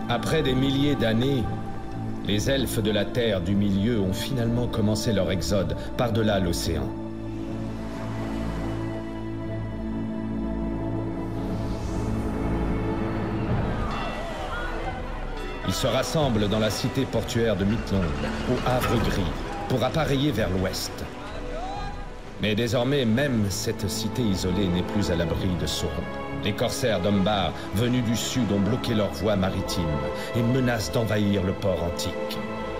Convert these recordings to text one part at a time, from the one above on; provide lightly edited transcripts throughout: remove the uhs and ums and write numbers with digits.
Après des milliers d'années, les elfes de la Terre du Milieu ont finalement commencé leur exode par-delà l'océan. Ils se rassemblent dans la cité portuaire de Midlond, au Havre Gris, pour appareiller vers l'ouest. Mais désormais, même cette cité isolée n'est plus à l'abri de Sauron. Les corsaires d'Umbar, venus du sud, ont bloqué leur voie maritime et menacent d'envahir le port antique.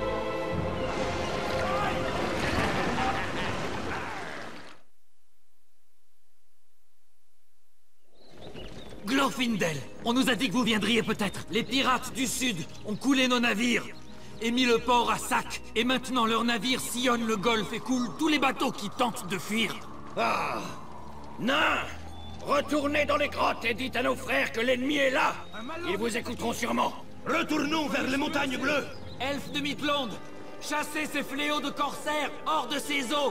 Glorfindel, on nous a dit que vous viendriez peut-être. Les pirates du sud ont coulé nos navires et mis le port à sac. Et maintenant leurs navires sillonnent le golfe et coulent tous les bateaux qui tentent de fuir. Ah! Nains! Retournez dans les grottes et dites à nos frères que l'ennemi est là. Ils vous écouteront sûrement. Retournons vers les montagnes bleues. Elfes de Midlond, chassez ces fléaux de corsaires hors de ces eaux.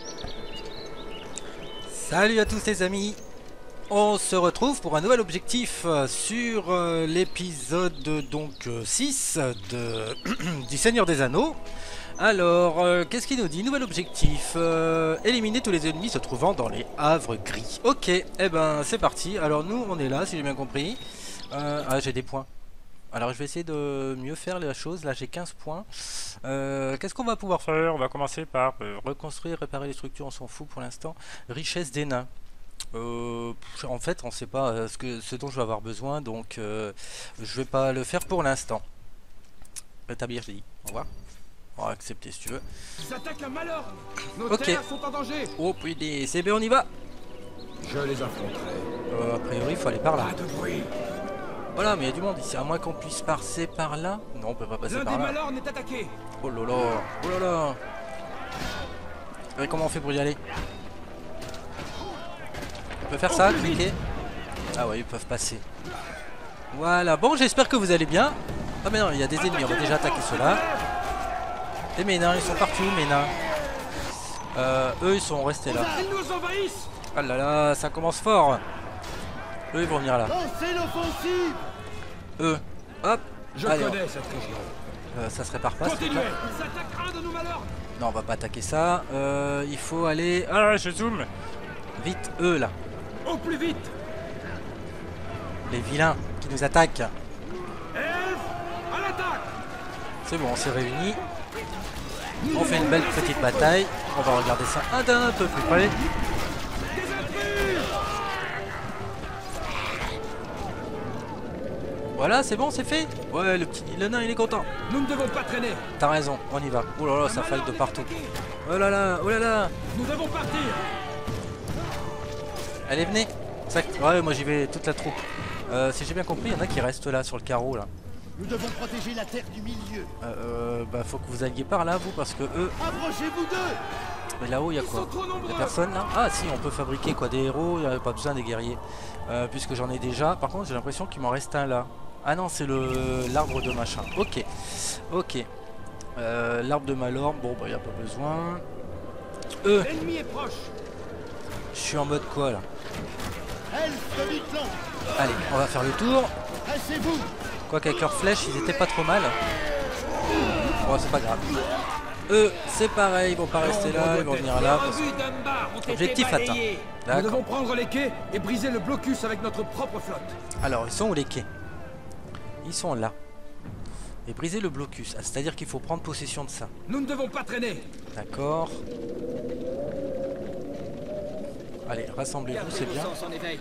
Salut à tous les amis. On se retrouve pour un nouvel objectif sur l'épisode 6 du Seigneur des Anneaux. Alors, qu'est-ce qu'il nous dit? Nouvel objectif, éliminer tous les ennemis se trouvant dans les havres gris. Ok, eh ben c'est parti. Alors nous, on est là, si j'ai bien compris. Ah, j'ai des points. Alors je vais essayer de mieux faire la chose. Là j'ai 15 points. Qu'est-ce qu'on va pouvoir faire? On va commencer par reconstruire, réparer les structures, on s'en fout pour l'instant. Richesse des nains. En fait on sait pas ce dont je vais avoir besoin, donc je vais pas le faire pour l'instant. Rétablir, j'ai dit. Au revoir. On va accepter si tu veux. Ils attaquent un malheur. Nos Ok. terres sont en danger. Oh putain, c'est bien, on y va. Je les affronterai. A priori il faut aller par là. Pas de bruit. Voilà, mais il y a du monde ici, à moins qu'on puisse passer par là. Non, on peut pas passer L'un par des là. malheurs est attaqué. Oh là là, oh là là. Et comment on fait pour y aller? On peut faire ça, cliquer. Ah ouais, ils peuvent passer. Voilà, bon, j'espère que vous allez bien. Ah mais non, il y a des ennemis, on va déjà attaquer ceux-là. Et mes nains, ils sont partout, mes nains. Eux, ils sont restés là. Ils nous envahissent. Ah là là, ça commence fort. Eux, ils vont venir là. Lancez l'offensive. Eux, hop. Je Allez, connais cette région. ça se répare pas. Continuez. Ils attaquent un de nos malheurs. Non, on va pas attaquer ça. Il faut aller... Ah, je zoome. Vite, eux, là. Au plus vite. Les vilains qui nous attaquent. Elfes, à l'attaque. C'est bon, on s'est réunis. On fait une belle petite bataille. On va regarder ça un peu plus près. Voilà, c'est bon, c'est fait. Ouais, le nain, il est content. Nous ne devons pas traîner. T'as raison, on y va. Oh là là, ça fight de partout. Oh là là, oh là là. Nous devons partir. Allez, venez. Ouais, moi j'y vais toute la troupe. Si j'ai bien compris, il y en a qui restent là sur le carreau là. Nous devons protéger la terre du milieu. Bah faut que vous alliez par là vous parce que eux. Approchez-vous d'eux. Mais là-haut il y a quoi? Il y a personne là? Ah si, on peut fabriquer quoi? Des héros, il n'y a pas besoin des guerriers. Puisque j'en ai déjà. Par contre j'ai l'impression qu'il m'en reste un là. Ah non, c'est l'arbre de machin. Ok. Ok. L'arbre de Malorme, bon bah il n'y a pas besoin. L'ennemi est proche. Je suis en mode quoi là? Elfes de Midlond. Allez, on va faire le tour. Dressez-vous. Quoi qu'avec leurs flèches, ils étaient pas trop mal. Bon, c'est pas grave. Eux, c'est pareil, ils vont pas rester là, ils vont venir là. Les rebuts d'Umbar ont été Objectif atteint. balayés. Nous D'accord. devons prendre les quais et briser le blocus avec notre propre flotte. Alors, ils sont où les quais? Ils sont là. Et briser le blocus. Ah, c'est-à-dire qu'il faut prendre possession de ça. Nous ne devons pas traîner. D'accord. Allez, rassemblez-vous, c'est bien.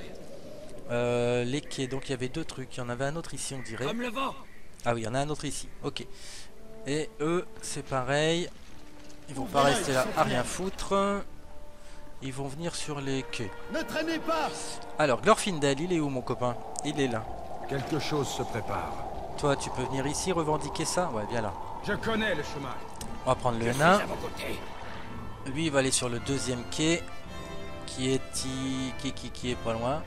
Les quais, donc il y avait deux trucs. Il y en avait un autre ici, on dirait. Comme le vent. Ah oui, il y en a un autre ici. Ok. Et eux, c'est pareil. Ils vont pas rester là à rien foutre. Ils vont venir sur les quais. Ne traînez pas. Alors, Glorfindel, il est où mon copain? Il est là. Quelque chose se prépare. Toi, tu peux venir ici revendiquer ça? Ouais, viens là. Je connais le chemin. On va prendre le nain. Lui, il va aller sur le deuxième quai. Qui est pas loin.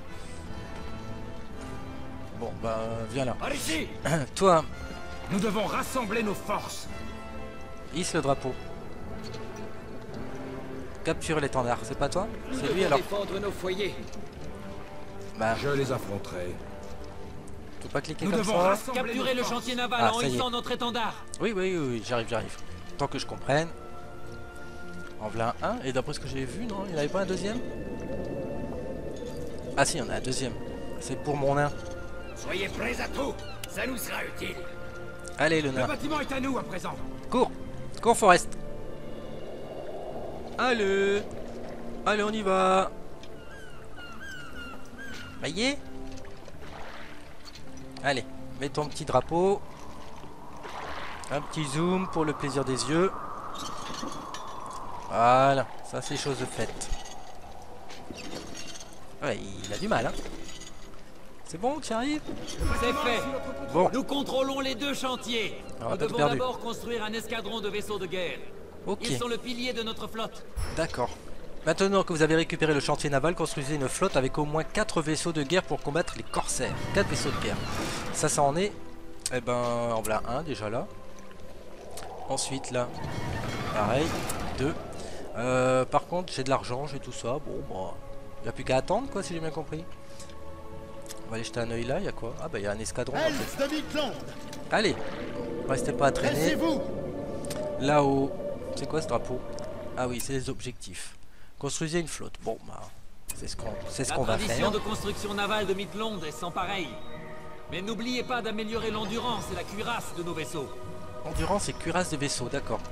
Bon, bah, viens là. Par ici. Toi, Nous devons rassembler nos forces. hisse le drapeau. Capture l'étendard, c'est pas toi? C'est lui alors? Défendre nos foyers. Bah, Je les affronterai. Tu peux pas cliquer Nous comme devons ça. rassembler Capturez nos le forces. chantier naval Ah, en ça y est. hissant notre étendard. Oui, oui, oui, oui, j'arrive, j'arrive. Tant que je comprenne. En voilà un. Et d'après ce que j'ai vu, non, il n'y en avait pas un deuxième? Ah si, il y en a un deuxième. C'est pour mon nain. Soyez prêts à tout, ça nous sera utile. Allez, le Le nain. bâtiment est à nous à présent. Cours. Cours, Forest. Allez. Allez, on y va. Ça y est. Allez, mets ton petit drapeau. Un petit zoom pour le plaisir des yeux. Voilà, ça c'est chose faite. Ouais, il a du mal, hein. C'est bon, tu arrives? C'est fait. Bon, Nous contrôlons les deux chantiers. On a Nous pas tout devons perdu. d'abord construire un escadron de vaisseaux de guerre. ok, Ils sont le pilier de notre flotte. d'accord. Maintenant que vous avez récupéré le chantier naval, construisez une flotte avec au moins 4 vaisseaux de guerre pour combattre les corsaires. 4 vaisseaux de guerre. Ça en est. Eh ben, en voilà un déjà là. Ensuite là, pareil, 2. Par contre, j'ai de l'argent, j'ai tout ça. Bon, bah, il n'y a plus qu'à attendre, quoi, si j'ai bien compris. On va aller jeter un oeil là, il y a quoi? Ah, bah, il y a un escadron. En fait. Elf de Midland, Allez, restez pas à traîner. dressez-vous. Là-haut, c'est quoi ce drapeau? Ah oui, c'est les objectifs. Construisez une flotte. Bon, bah, c'est ce La qu'on va tradition faire. de construction navale de Midlond est sans pareil. Mais n'oubliez pas d'améliorer l'endurance et la cuirasse de nos vaisseaux. Endurance et cuirasse des vaisseaux, d'accord.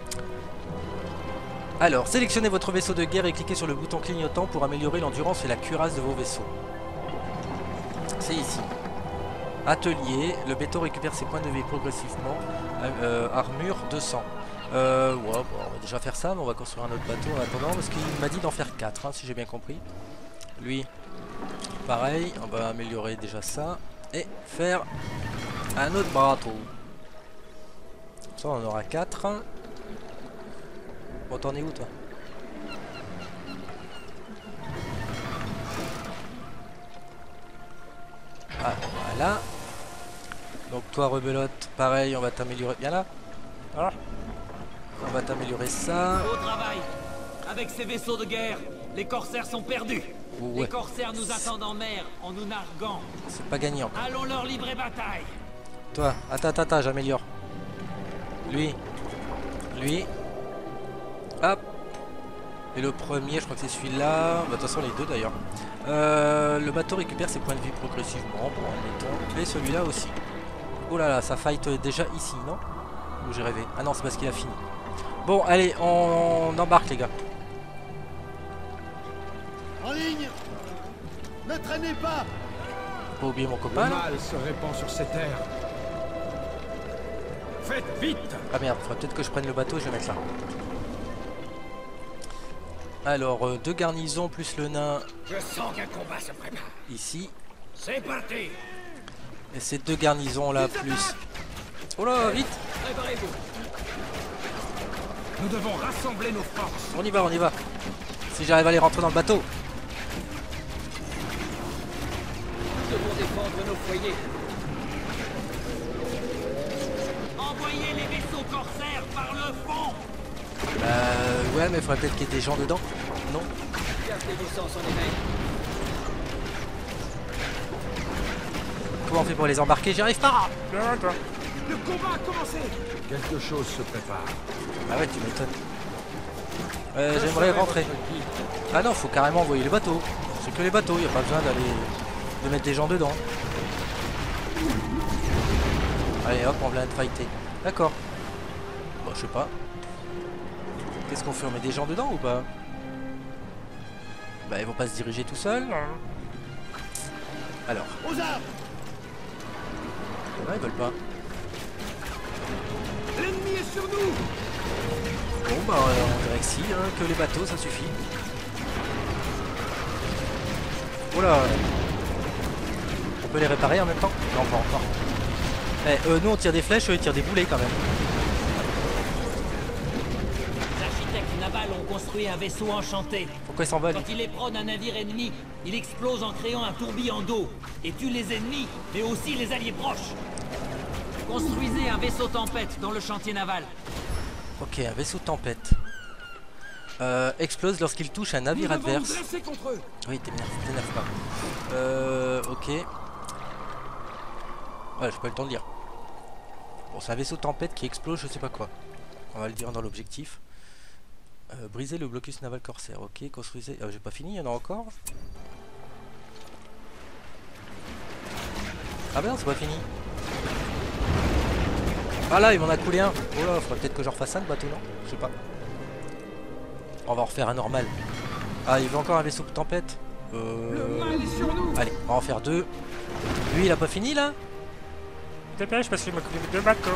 Alors, sélectionnez votre vaisseau de guerre et cliquez sur le bouton clignotant pour améliorer l'endurance et la cuirasse de vos vaisseaux. C'est ici. Atelier, le bateau récupère ses points de vie progressivement. Armure 200. Ouais, bon, on va déjà faire ça, mais on va construire un autre bateau en attendant, parce qu'il m'a dit d'en faire 4, hein, si j'ai bien compris. Lui, pareil, on va améliorer déjà ça. Et faire un autre bateau. Comme ça, on en aura 4. Bon, t'en es où, toi? Ah, voilà. Donc toi, rebelote, pareil, on va t'améliorer. Bien là. Voilà. On va t'améliorer ça. Au travail. Avec ces vaisseaux de guerre, les corsaires sont perdus. Ouais. Les corsaires nous attendent en mer en nous narguant. C'est pas gagné encore. Allons leur livrer bataille. Toi, attends, j'améliore. Lui. Lui. Hop. Et le premier, je crois que c'est celui-là. Bah, de toute façon, les deux d'ailleurs. Le bateau récupère ses points de vie progressivement. Bon, admettons. Et celui-là aussi. Oh là là, ça fight déjà ici, non? Ou j'ai rêvé? Ah non, c'est parce qu'il a fini. Bon, allez, on embarque, les gars. En ligne. Ne traînez pas. Faut pas oublier mon Le copain. là. mal se répand sur ces terres. Faites vite! Ah merde, faudrait peut-être que je prenne le bateau et je vais mettre là. Alors, 2 garnisons plus le nain Je sens qu'un combat se prépare. ici. C'est parti. Et ces 2 garnisons là plus. Oh là, vite! Préparez-vous. Nous devons rassembler nos forces. On y va, on y va. Si j'arrive à les rentrer dans le bateau. Nous devons défendre nos foyers. Envoyez les vaisseaux corsaires par le fond. Ouais, mais il faudrait peut-être qu'il y ait des gens dedans. Non? Gardez vos sens en éveil. Comment on fait pour les embarquer? J'y arrive pas! Le combat a commencé. Quelque chose se prépare. Ah ouais, tu m'étonnes. J'aimerais rentrer. Ah non, faut carrément envoyer les bateaux. C'est que les bateaux, il n'y a pas besoin de mettre des gens dedans. Allez hop, on vient de fighter. D'accord. Bon, je sais pas. Qu'est-ce qu'on fait? On met des gens dedans ou pas? Bah, ils vont pas se diriger tout seuls. Alors. Aux armes. Ouais, ils veulent pas. L'ennemi est sur nous. Bon, bah, on dirait que si, hein, que les bateaux, ça suffit. Oula. On peut les réparer en même temps? Non, pas encore. Eh, nous on tire des flèches, eux ils tirent des boulets quand même. Les architectes navals ont construit un vaisseau enchanté. Pourquoi ils s'en veulent? Quand il éperonne un navire ennemi, il explose en créant un tourbillon d'eau et tue les ennemis, mais aussi les alliés proches. Construisez un vaisseau tempête dans le chantier naval. Ok, un vaisseau tempête. Explose lorsqu'il touche un navire Nous devons nous adverse. dresser contre eux. Oui, t'énerve pas. Ok. Ouais, j'ai pas eu le temps de lire. Bon, c'est un vaisseau tempête qui explose, je sais pas quoi. On va le dire dans l'objectif. Briser le blocus naval corsaire. Ok, construisez. J'ai pas fini, il y en a encore. Ah ben non, c'est pas fini. Ah là, il m'en a coulé un. Oh là, faudrait peut-être que je refasse un de bateau, non? Je sais pas. On va en refaire un normal. Ah, il veut encore un vaisseau de tempête. Le mal est sur nous. Allez, on va en faire deux. Lui, il a pas fini là? Dépêche parce qu'il m'a coulé 2 bateaux.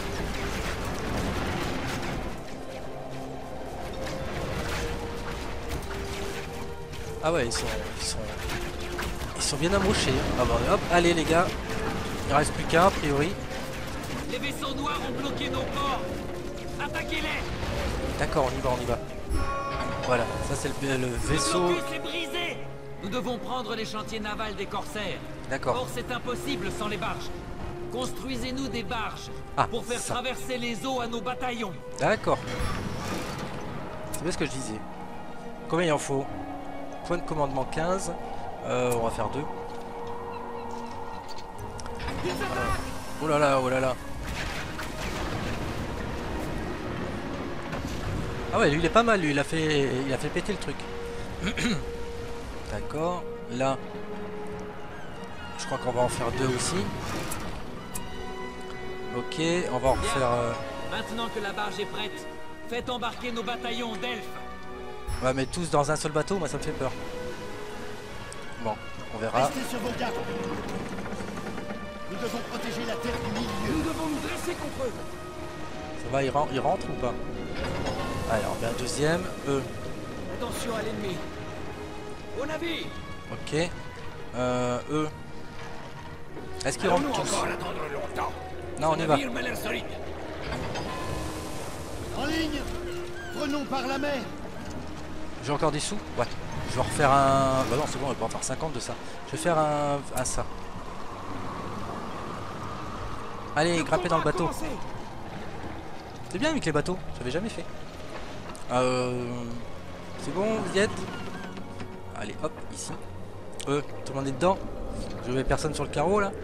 Ah ouais, ils sont bien amochés. Ah bah hop, allez les gars. Il reste plus qu'un a priori. Les vaisseaux noirs ont bloqué nos ports. Attaquez-les. D'accord, on y va, on y va. Voilà, ça c'est le vaisseau. Le blocus est brisé. Nous devons prendre les chantiers navals des corsaires. D'accord. Or, c'est impossible sans les barges. Construisez-nous des barges pour faire ça. traverser les eaux à nos bataillons. D'accord. C'est bien ce que je disais. Combien il en faut? Point de commandement 15. On va faire 2. Oh là là, oh là là. Ah ouais, lui il est pas mal, lui il a fait péter le truc. D'accord. Là, je crois qu'on va en faire 2 aussi. Ok, on va en refaire. Maintenant que la barge est prête, faites embarquer nos bataillons d'elfes. Ouais, mais tous dans un seul bateau, moi ça me fait peur. Bon, on verra. Restez sur vos gardes. Nous devons protéger la terre du milieu. Nous devons nous dresser contre eux. Ça va, il rentre ou pas? Allez, on fait un deuxième. Attention à l'ennemi. Au navire. Ok. Eux. Est-ce qu'ils rentrent tous? Encore attendre longtemps. Non, on y va. Navire m'a l'air solide. En ligne. Prenons par la mer. J'ai encore des sous? Ouais. Je vais refaire un... Bah non, c'est bon, on va pas en faire 50 de ça. Je vais faire un ça. Allez, grimpez dans le bateau. C'est bien avec les bateaux, j'avais jamais fait. C'est bon, vous y êtes? Allez, hop, ici. Tout le monde est dedans. Je mets personne sur le carreau là.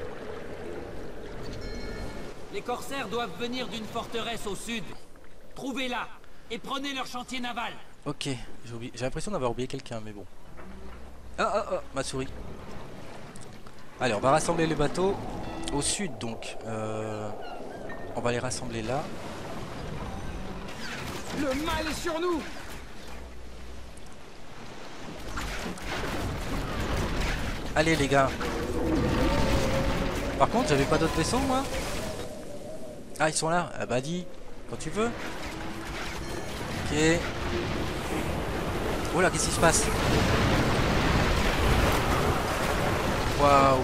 Les corsaires doivent venir d'une forteresse au sud. Trouvez-la et prenez leur chantier naval. Ok, j'ai l'impression d'avoir oublié quelqu'un, mais bon. Ah, ma souris. Allez, on va rassembler les bateaux au sud donc. On va les rassembler là. Le mal est sur nous. Allez les gars. Par contre, j'avais pas d'autres vaisseaux moi. Ah, ils sont là. Ah bah dis, quand tu veux. Ok. Oh là, qu'est-ce qui se passe? Waouh.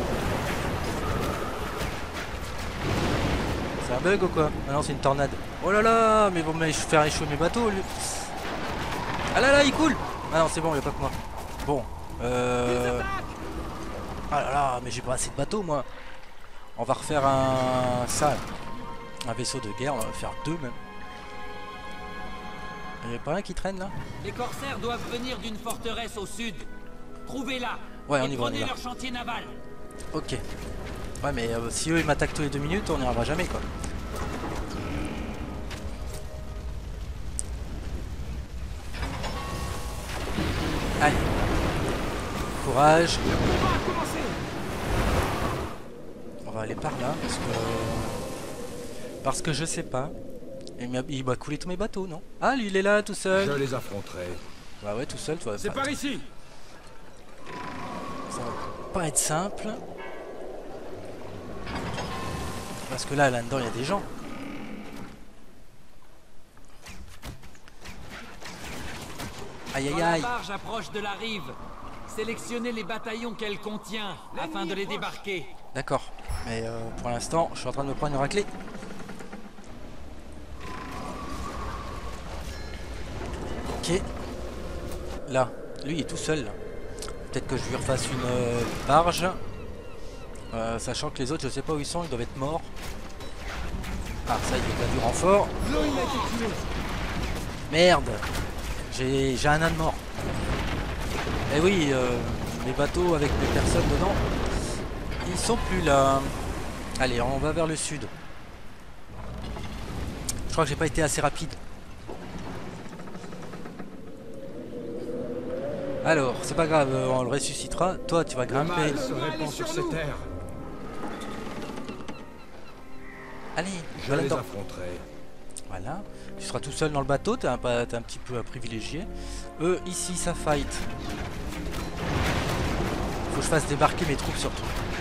C'est un bug ou quoi? Ah non, c'est une tornade. Oh là là, mais bon, mais je vais faire échouer mes bateaux. Lui. Ah là là, il coule. Ah non, c'est bon, il n'y a pas que moi. Bon. Ah là là, mais j'ai pas assez de bateaux moi. On va refaire un vaisseau de guerre, on va faire 2 même. Il n'y a pas un qui traîne là? Les corsaires doivent venir d'une forteresse au sud. Trouvez-la. Ouais, on et y va, on y prenez va. leur chantier naval. Ok. Ouais, mais si eux ils m'attaquent tous les 2 minutes, on n'y arrivera jamais quoi. Allez. Courage. On va aller par là parce que je sais pas. Il m'a coulé tous mes bateaux, non? Ah, lui il est là tout seul. Je les affronterai. Bah ouais, tout seul, toi. C'est par ici. Ça va pas être simple. Parce que là-dedans, il y a des gens. Aïe aïe Quand la aïe. barge approche de la rive, sélectionnez les bataillons qu'elle contient afin de les débarquer. D'accord. Mais pour l'instant, je suis en train de me prendre une raclée. Ok. Là, lui il est tout seul. Là. Peut-être que je lui refasse une barge. Sachant que les autres, je sais pas où ils sont, ils doivent être morts. Ah, ça, il a du renfort. Merde. J'ai un âne mort. Eh oui, les bateaux avec des personnes dedans, ils sont plus là. Allez, on va vers le sud. Je crois que j'ai pas été assez rapide. Alors, c'est pas grave, on le ressuscitera. Toi, tu vas Le grimper. mal se répand sur ces terres. Allez, Je va les là-dedans. affronterai. Voilà. Tu seras tout seul dans le bateau, t'es un petit peu privilégié. Eux, ici, ça fight. Faut que je fasse débarquer mes troupes surtout.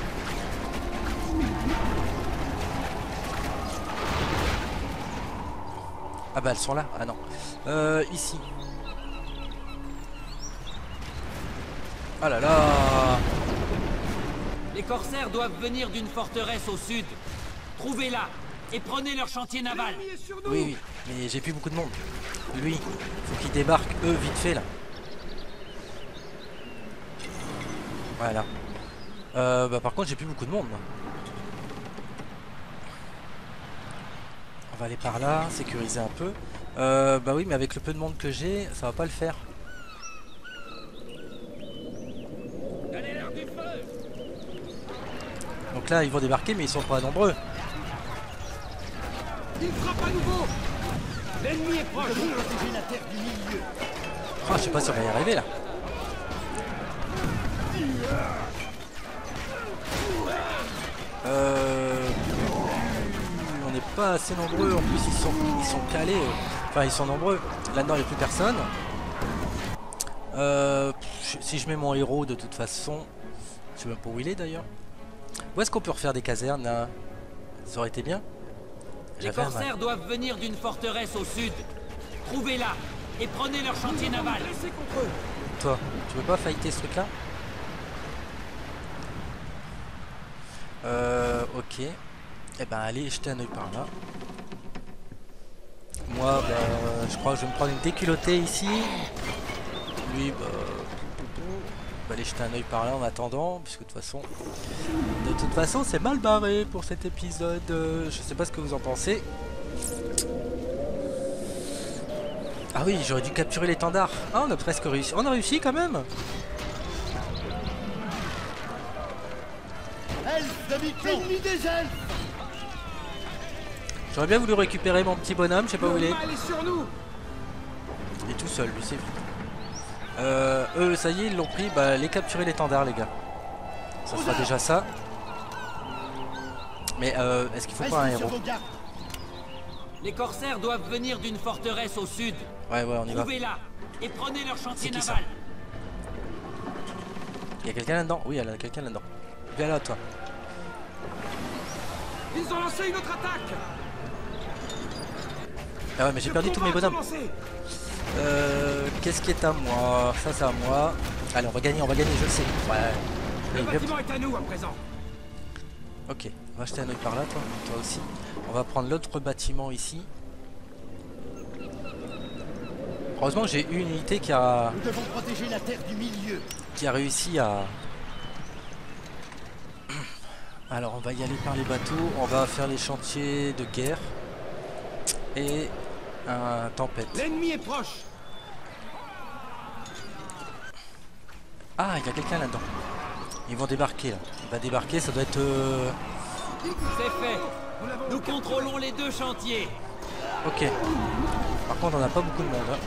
Ah bah elles sont là. Ah non. Ici. Ah là là. Les corsaires doivent venir d'une forteresse au sud. Trouvez-la et prenez leur chantier naval. L'ennemi est sur nous. Oui, oui. Mais j'ai plus beaucoup de monde. Lui, faut qu'il débarque, eux, vite fait là. Voilà. Bah par contre, j'ai plus beaucoup de monde, moi. On va aller par là, sécuriser un peu. Bah oui, mais avec le peu de monde que j'ai, ça va pas le faire. Donnez-leur du feu. Donc là, ils vont débarquer, mais ils sont pas nombreux. Il frappe à nouveau. L'ennemi est proche. Nous devons protéger la terre du milieu. Ah, je sais pas si on va y arriver là. On n'est pas assez nombreux. En plus, ils sont calés. Enfin, ils sont nombreux. Là-dedans, il n'y a plus personne. Si je mets mon héros, de toute façon, je sais même pas où il est d'ailleurs. Où est-ce qu'on peut refaire des casernes là? Ça aurait été bien. Les corsaires doivent venir d'une forteresse au sud. Trouvez-la et prenez leur chantier naval. Laissez contre eux. Toi, tu veux pas fighter ce truc là? Ok. Eh ben allez, jeter un oeil par là. Moi, bah, je crois que je vais me prendre une déculottée ici. Lui, bah, aller jeter un oeil par là en attendant, puisque de toute façon, c'est mal barré pour cet épisode. Je sais pas ce que vous en pensez. Ah oui, j'aurais dû capturer l'étendard. Ah, on a presque réussi. On a réussi quand même. Elfe de Micron. Ennemi des elfes. J'aurais bien voulu récupérer mon petit bonhomme, je sais pas où il est. Le mal est sur nous. Il est tout seul, lui, c'est vite. Eux, ça y est, ils l'ont pris. Bah, les capturer l'étendard, les gars. Ça sera déjà ça. Mais est-ce qu'il faut pas un Restez sur héros? vos gardes. Les corsaires doivent venir d'une forteresse au sud. Ouais, on y va. Trouvez-la et prenez leur chantier C'est qui, ça? naval. Il y a quelqu'un là-dedans? Oui, il y a quelqu'un là-dedans. Viens là, toi. Ils ont lancé une autre attaque. Ah ouais, mais j'ai perdu tous mes bonhommes. Qu'est-ce qui est à moi? Ça, c'est à moi. Allez, on va gagner, je le sais. Ouais. Le Allez, bâtiment est à nous à présent. ok, on va jeter un oeil par là, toi aussi. On va prendre l'autre bâtiment ici. Heureusement que j'ai eu une unité qui a Nous devons protéger la terre du milieu. réussi à... Alors, on va y aller par les bateaux. On va faire les chantiers de guerre. Et un tempête. L'ennemi est proche. Ah, il y a quelqu'un là-dedans. Ils vont débarquer là. Il va débarquer, ça doit être... C'est fait. Nous contrôlons les deux chantiers. Ok. Par contre, on n'a pas beaucoup de monde. Hein.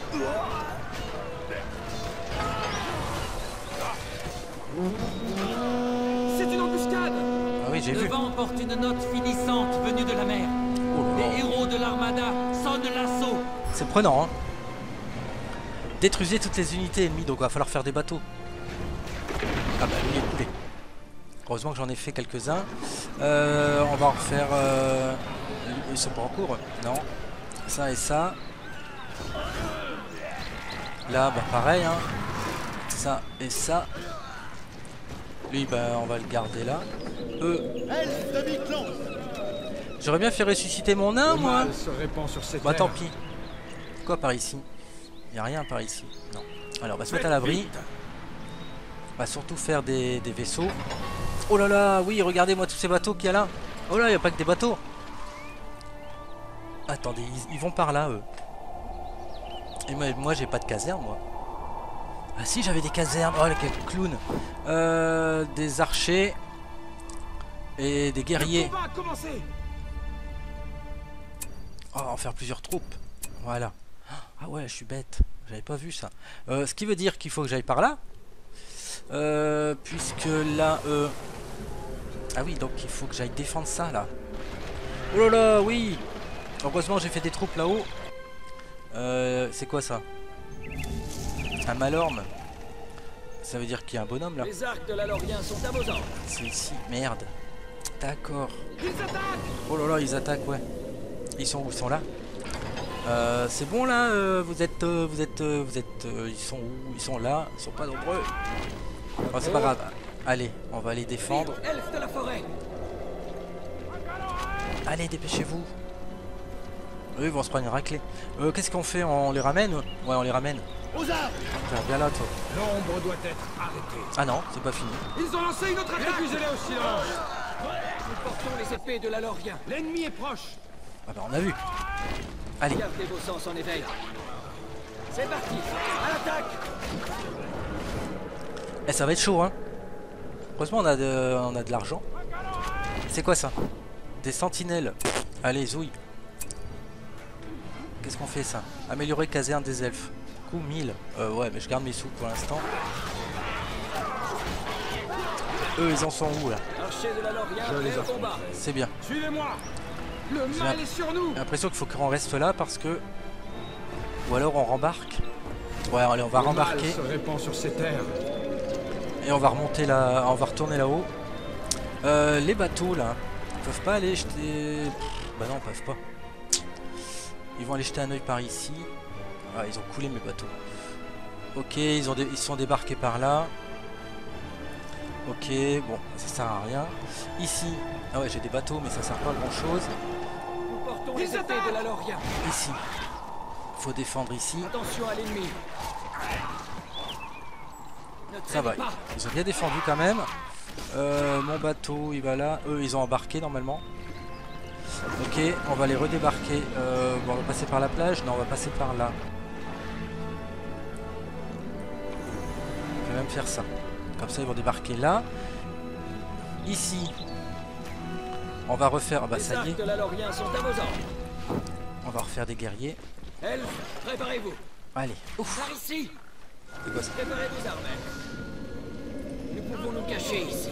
C'est une embuscade. Ah oui, j'ai Le vu. vent porte une note finissante venue de la mer. Oh là là. Les héros de l'armada sonnent l'assaut. C'est prenant, hein. Détruisez toutes les unités ennemies, donc va falloir faire des bateaux. Ah bah lui il est coulé. Heureusement que j'en ai fait quelques-uns. On va en refaire... Ils sont pas en cours? Non. Ça et ça. Là, bah pareil, hein. Ça et ça. Lui, bah on va le garder là. Elfe de Micron. J'aurais bien fait ressusciter mon nain, Le moi. mal se répand sur ces Bah terres. tant pis. Quoi par ici? Y a rien par ici. Non. Alors on va se mettre à l'abri. On va surtout faire des vaisseaux. Oh là là, oui, regardez-moi tous ces bateaux qu'il y a là. Oh là, il n'y a pas que des bateaux. Attendez, ils vont par là, eux. Et moi j'ai pas de caserne, moi. Ah si, j'avais des casernes. Oh, quel clown. Des archers. Et des guerriers. Le combat a commencé. Oh, en faire plusieurs troupes. Voilà. Ah ouais, je suis bête. J'avais pas vu ça. Ce qui veut dire qu'il faut que j'aille par là. Puisque là... Ah oui, donc il faut que j'aille défendre ça, là. Oh là là, oui. Heureusement, j'ai fait des troupes là-haut. C'est quoi ça? Un Malorme. Ça veut dire qu'il y a un bonhomme, là. Les arcs de la Lorien sont à vos ordres. C'est ici. Merde. D'accord. Ils attaquent. Oh là là, ils attaquent, ouais. Ils sont où? Ils sont là. C'est bon là, ils sont où? Ils sont là, ils sont pas nombreux. Oh, c'est pas grave. Allez, on va les défendre. Elfes de la forêt. Allez, dépêchez-vous. Eux, ils vont se prendre une raclée. Qu'est-ce qu'on fait? On les ramène? Ouais, on les ramène. Aux armes. Tiens, viens là, toi. L'ombre doit être arrêtée. Ah non, c'est pas fini. Ils ont lancé une autre attaque. Réduisez-les au silence. Nous portons les épées de la Lorien. L'ennemi est proche. Ah bah, on a vu. Allez. Gardez vos sens en éveil. C'est parti. À l'attaque. Eh, ça va être chaud, hein. Heureusement, on a de l'argent. C'est quoi ça? Des sentinelles. Allez, zouille. Qu'est-ce qu'on fait ça? Améliorer caserne des elfes. Coût 1000. Ouais, mais je garde mes sous pour l'instant. Eux, ils en sont où là? Archers de la Lorien, prêts au combat. C'est bien. Suivez-moi. Le mal est sur nous. J'ai l'impression qu'il faut qu'on reste là parce que... Ou alors on rembarque. Ouais, allez, on va rembarquer. Le mal se répand sur ces terres. Et on va remonter là, on va retourner là-haut. Les bateaux là, ils peuvent pas aller jeter... Bah non, ils peuvent pas. Ils vont aller jeter un œil par ici. Ah, ils ont coulé mes bateaux. Ok, ils sont débarqués par là. Ok, bon, ça sert à rien. Ici, ah ouais, j'ai des bateaux, mais ça sert pas à grand chose. Nous portons les épées de la Lorien. Ici, faut défendre ici. Attention à l'ennemi. Ça va, ils ont bien défendu quand même. Mon bateau, il va là. Eux, ils ont embarqué normalement. Ok, on va les redébarquer. Bon, on va passer par la plage. Non, on va passer par là. Je vais même faire ça. Comme ça, ils vont débarquer là. Ici, on va refaire... Ah bah ça y est. Les arcs de la Lorien sont à vos ordres. On va refaire des guerriers. Elfes, préparez-vous. Allez, ouf. Par ici. C'est quoi ça? Préparez vos armes. Nous pouvons nous cacher ici.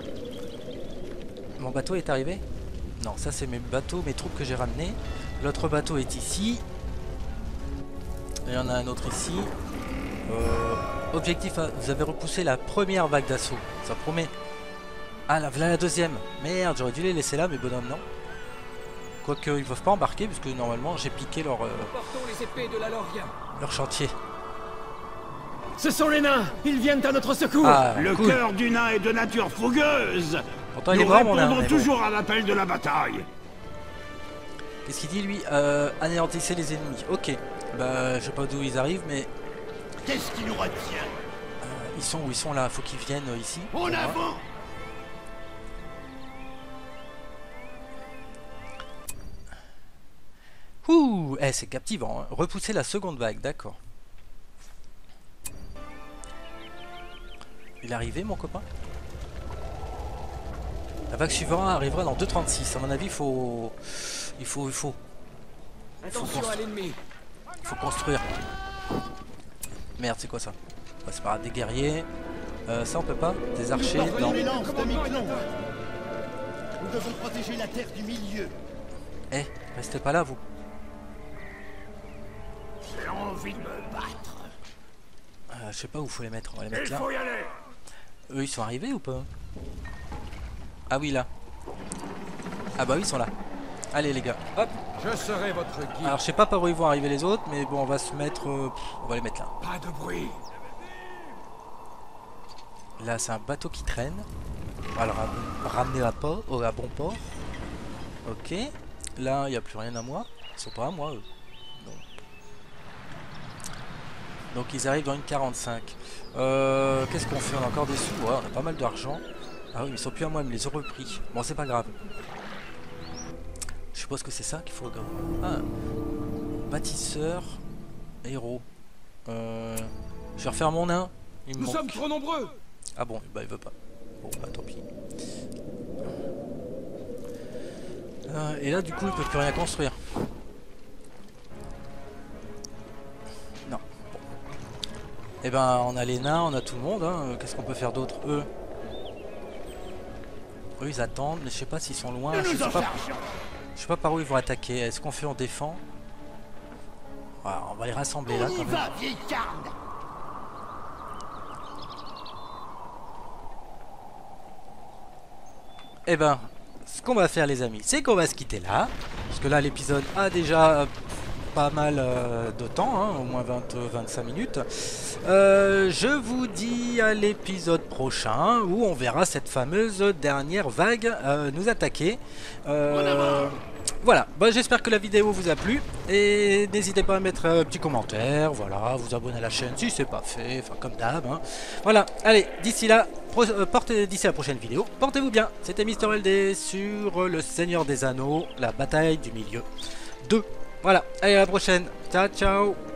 Mon bateau est arrivé? Non, ça c'est mes bateaux, mes troupes que j'ai ramenées. L'autre bateau est ici. Et il y en a un autre ici. Objectif, vous avez repoussé la première vague d'assaut. Ça promet. Ah là, voilà la deuxième. Merde, j'aurais dû les laisser là, mes bonhommes, non? Quoique, ils peuvent pas embarquer, puisque normalement j'ai piqué leur, Nous portons les épées de la Lorien. leur chantier. Ce sont les nains. Ils viennent à notre secours. Ah, Le cool. cœur du nain est de nature fougueuse. Pourtant, il est Nous mort, mon nain, répondons mais bon. toujours à l'appel de la bataille. Qu'est-ce qu'il dit, lui? Anéantissez les ennemis. Ok. Bah, je sais pas d'où ils arrivent, mais Qu'est-ce qui nous retient? ils sont où? Ils sont là. Faut qu'ils viennent ici. En pour moi. avant! Ouh, eh, c'est captivant, hein. Repousser la seconde vague, d'accord. Il est arrivé, mon copain? La vague suivante arrivera dans 2,36. À mon avis, il faut Attention à l'ennemi. construire. Merde, c'est quoi ça? Bah, c'est pas grave, des guerriers. Ça, on peut pas? Des archers? Non. L'éminence de Miquelon. Nous devons protéger la terre du milieu. Eh, restez pas là, vous. J'ai envie de me battre. Je sais pas où faut les mettre. On va les mettre Il là. faut y aller. Eux, ils sont arrivés ou pas? Ah oui, là. Ah bah oui, ils sont là. Allez, les gars. Hop. Je serai votre guide. Alors, je sais pas par où ils vont arriver les autres, mais bon, on va se mettre... on va les mettre là. Pas de bruit. Là, c'est un bateau qui traîne. On va le ramener à bon port. Ok. Là, il n'y a plus rien à moi. Ils sont pas à moi, eux. Non. Donc, ils arrivent dans une 45. Qu'est-ce qu'on fait? On a encore des sous. Ouais, on a pas mal d'argent. Ah oui, mais ils sont plus à moi, ils me les ont repris. Bon, c'est pas grave. Je suppose que c'est ça qu'il faut regarder. Ah. Bâtisseur. Héros. Je vais refaire mon nain. Il me Nous manque. sommes trop nombreux. Ah bon, bah il veut pas. Bon, bah tant pis. Et là, du coup, il peut plus rien construire. Non. Bon. Eh ben, on a les nains, on a tout le monde. Hein. Qu'est-ce qu'on peut faire d'autre? Eux, ils attendent, mais je sais pas s'ils sont loin. Je sais pas par où ils vont attaquer. Est-ce qu'on fait, on défend? Voilà, on va les rassembler là quand même. Eh ben, ce qu'on va faire les amis, c'est qu'on va se quitter là. Parce que là l'épisode a déjà pas mal de temps, hein, au moins 20-25 minutes. Je vous dis à l'épisode prochain où on verra cette fameuse dernière vague nous attaquer. Voilà, bah, j'espère que la vidéo vous a plu et n'hésitez pas à mettre un petit commentaire, voilà, vous abonner à la chaîne si c'est pas fait, enfin comme d'hab. Hein. Voilà, allez, d'ici là, d'ici la prochaine vidéo, portez-vous bien. C'était Mister LD sur le Seigneur des Anneaux, la bataille du milieu 2. Voilà, allez à la prochaine, ciao ciao.